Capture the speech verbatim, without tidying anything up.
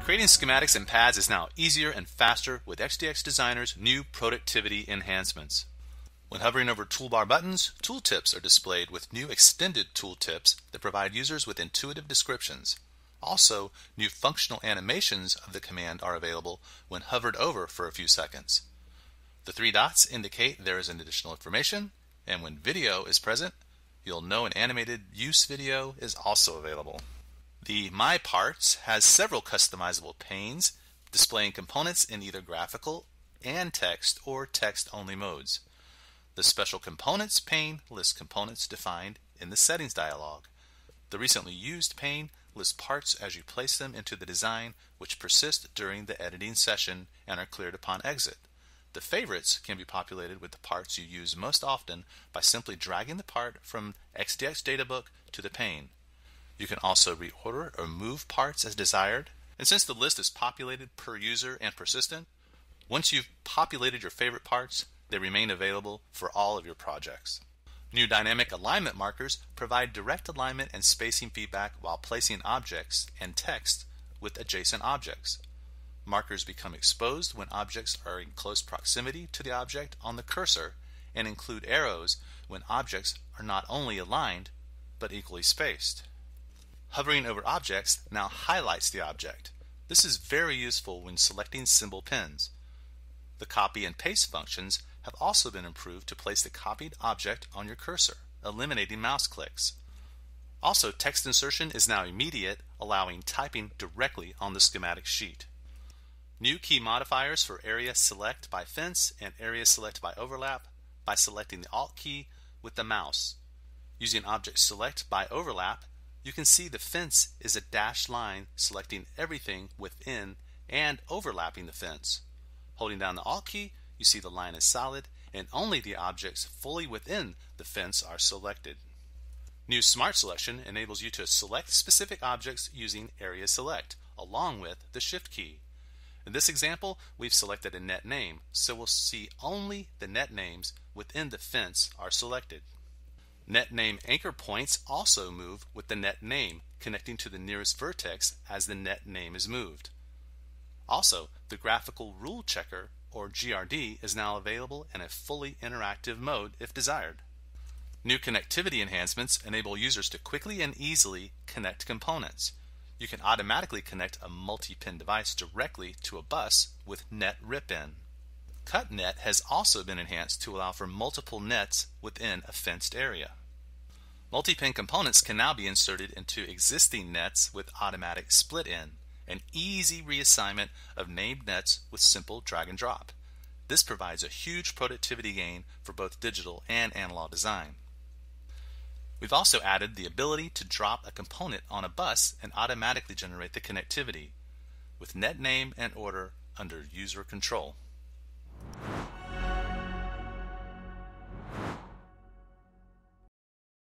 Creating schematics and pads is now easier and faster with xDX Designer's new productivity enhancements. When hovering over toolbar buttons, tooltips are displayed with new extended tooltips that provide users with intuitive descriptions. Also, new functional animations of the command are available when hovered over for a few seconds. The three dots indicate there is an additional information, and when video is present, you'll know an animated use video is also available. The My Parts has several customizable panes displaying components in either graphical and text or text-only modes. The Special Components pane lists components defined in the Settings dialog. The Recently Used pane lists parts as you place them into the design, which persist during the editing session and are cleared upon exit. The Favorites can be populated with the parts you use most often by simply dragging the part from xDX Databook to the pane. You can also reorder or move parts as desired. And since the list is populated per user and persistent, once you've populated your favorite parts, they remain available for all of your projects. New dynamic alignment markers provide direct alignment and spacing feedback while placing objects and text with adjacent objects. Markers become exposed when objects are in close proximity to the object on the cursor and include arrows when objects are not only aligned but equally spaced. Hovering over objects now highlights the object. This is very useful when selecting symbol pins. The copy and paste functions have also been improved to place the copied object on your cursor, eliminating mouse clicks. Also, text insertion is now immediate, allowing typing directly on the schematic sheet. New key modifiers for area select by fence and area select by overlap by selecting the Alt key with the mouse. Using object select by overlap, you can see the fence is a dashed line selecting everything within and overlapping the fence. Holding down the Alt key, you see the line is solid and only the objects fully within the fence are selected. New Smart Selection enables you to select specific objects using Area Select along with the Shift key. In this example, we've selected a net name, so we'll see only the net names within the fence are selected. Net name anchor points also move with the net name connecting to the nearest vertex as the net name is moved. Also, the graphical rule checker or G R D is now available in a fully interactive mode if desired. New connectivity enhancements enable users to quickly and easily connect components. You can automatically connect a multi-pin device directly to a bus with net rip-in. CutNet has also been enhanced to allow for multiple nets within a fenced area. Multi-pin components can now be inserted into existing nets with automatic split-in, an easy reassignment of named nets with simple drag and drop. This provides a huge productivity gain for both digital and analog design. We've also added the ability to drop a component on a bus and automatically generate the connectivity with net name and order under user control.